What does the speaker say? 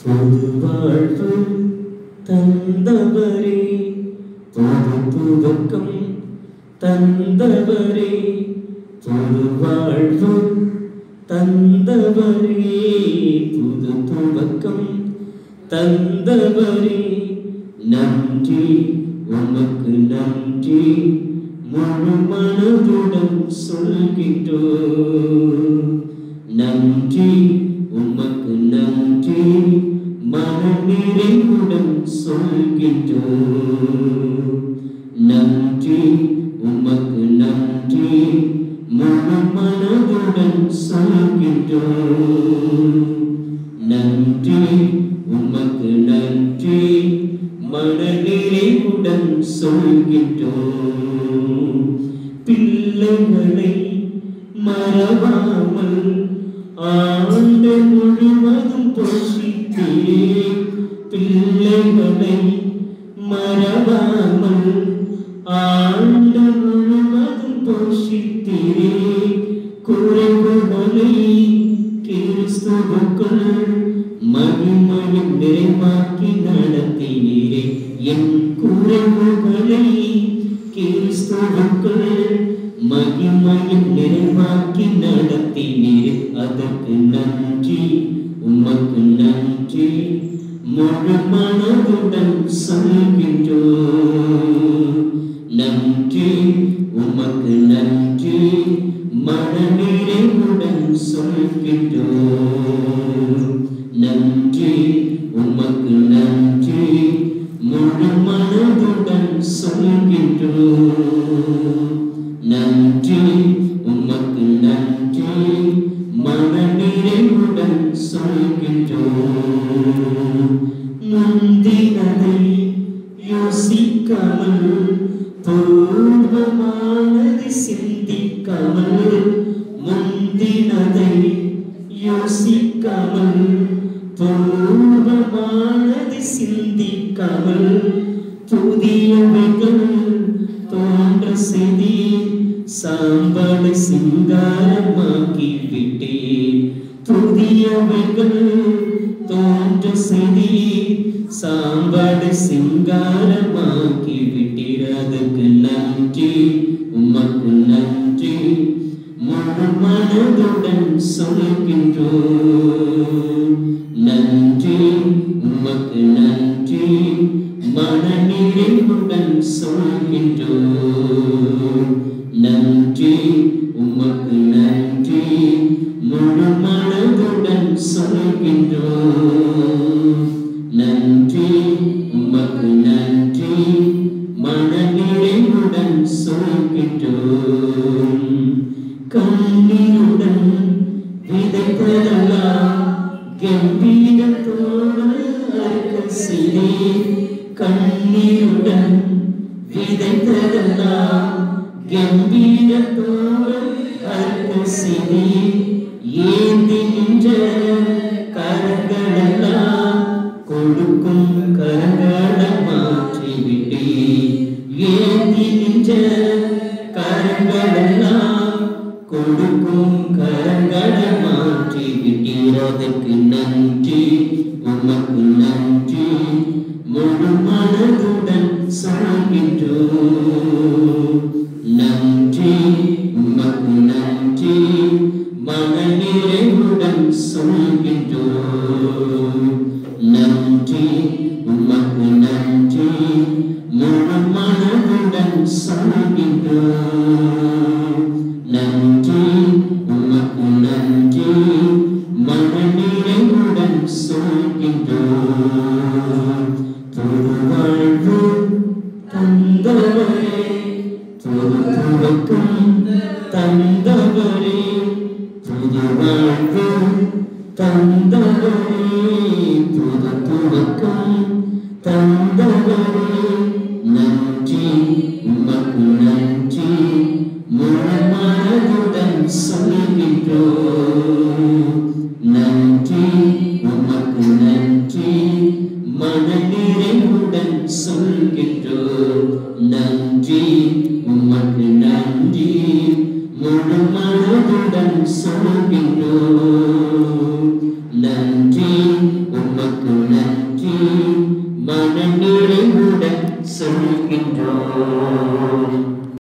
புது வாழ்வு தந்தவரே, புது துவக்கம் தந்தவரே, புது வாழ்வு தந்தவரே, புது துவக்கம் தந்தவரே, நன்றி உமக்கு நன்றி முழு மனதுடன் சொல்கின்றோம். நன்றி உமக்கு நன்றி மனநிறைவுடன் சொல்கின்றோம். நன்றி உமக்கு நன்றி முழு மனதுடன் சொல்கின்றோம். நன்றி உமக்கு நன்றி மனநிறைவுடன் சொல்கின்றோம். பிள்ளைகளை மறவாமல் ஆண்டு முழுவதும் போஷித்தீரே, பிள்ளைகளை மறவாமல் ஆண்டு முழுவதும் போஷித்தீரே, குறைவுகளை கிறிஸ்துவுக்குள் மகிமையும் நிறைவாக்கி நடத்தினீரே. என் குறைவுகளை கிறிஸ்துவுக்குள் மகிமையும் நிறைவாக்கி நடத்தினீரே. அதற்கு நன்றி உமக்கு நன்றி முழு மனதுடன் சொல்கின்றோம். நன்றி உமக்கு நன்றி மனநிறைவுடன் சொல்கின்றோம். நன்றி உமக்கு நன்றி முழு மனதுடன் சொல்கின்றோம். நன்றி உமக்கு நன்றி மனநிறைவுடன் சொல்கின்றோம். முந்தினதை யோசிக்காமல் பூர்வமானதை சிந்திக்காமல், முந்தினதை யோசிக்காமல் பூர்வமானதை சிந்திக்காமல், புதியவைகள் தோன்ற செய்தி சாம்பலை சிங்காரமாக்கி விட்டே. புதியவைகள் தோன்ற செய்தி சாம்பலை சிங்காரமாக்கி விட்டீர். அதுக்கு நன்றி உமக்கு நன்றி முழு மனதுடன் சொல்கின்றோம். நன்றி உமக்கு நன்றி மனநிறைவுடன் சொல்கின்றோம். நன்றி உமக்கு நன்றி முழு மனதுடன் சொல்கின்றோம். நன்றி உமக்கு நன்றி மனநிறைவுடன் சொல்கின்றோம். கண்ணீருடன் விதைத்ததெல்லாம் கம்பீரத்தோடு அறுக்க செய்தீர். கண்ணீருடன் விதைத்ததெல்லாம் கம்பீரத்தோடு அறுக்க செய்தீர். ஏந்தி நின்ற கரங்களெல்லாம் கொடுக்கும் கரங்களை மாற்றிவிட்டீர். ஏந்தி நின்ற கரங்களெல்லாம் கொடுக்கும் கரங்களை மாற்றிவிட்டீர். அதற்கு நன்றி உமக்கு நன்றி முழு மனதுடன் சொல்கின்றோம். நன்றி உமக்கு நன்றி மனநிறைவுடன் சொல்கின்றோம். நன்றி உமக்கு நன்றி முழு மனதுடன் சொல்கின்றோம். நன்றி உமக்கு நன்றி மனநிறைவுடன் சொல்கின்றோம். புது வாழ்வு தந்தவரே, புது துவக்கம் தந்தவரே, புது வாழ்வு தந்தவரே, புது துவக்கம் தந்தவரே. நன்றி உமக்கு நன்றி முழு மனதுடன் சொல்கின்றோம். நன்றி உமக்கு நன்றி மனநிறைவுடன் சொல்கின்றோம். நன்றி உமக்கு நன்றி முழு மனதுடன் சொல்கின்றோம். நன்றி உமக்கு உமக்கு நன்றி மன நிறைவுடன் சொல்கின்றோம்.